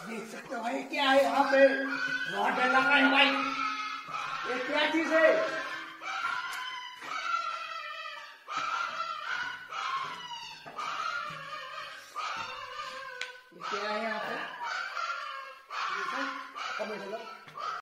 देख सकते हो भाई क्या है यहाँ पे, बहुत डर लग रहा है भाई। ये क्या चीज है? ये क्या है यहाँ पे? कब चलो